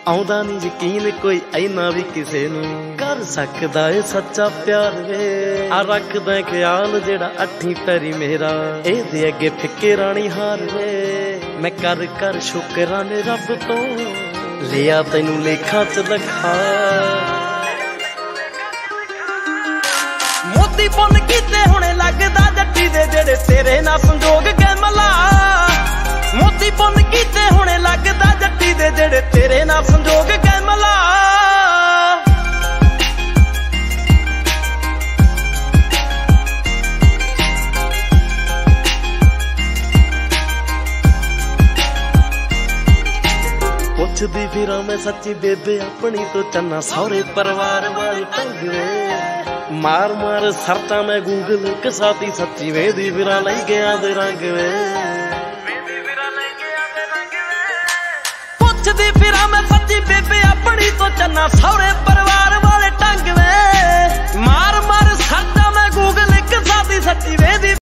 आउंदा नहीं यकीन कोई ऐना भी किसे नू कर सकदा है सच्चा प्यार वे आ रखदा ख्याल जेड़ा अठी पैरी मेरा एदे अगे फिक्के रानी हार वे मैं कर कर शुकराने रब तो लिया तैनू लेखा च लखा मोती पुन कीते हुणे लगदा जट्टी दे जेड़े तेरे ना संजोग गए मला मोती पुन कीते हुणे लगदा जट्टी दे जेड़े तेरे ना संजोग गए मला पुछदी फिरां मैं सच्ची बेबे अपनी तो चन्ना सौरे परिवार वाली ढंग वे मार मार सरता मैं गूगल कसाती सच्ची वेदी फिरां लई गया दे रंग वे पुछदी फिरां मैं सच्ची बेबे अपनी तो चन्ना सौरे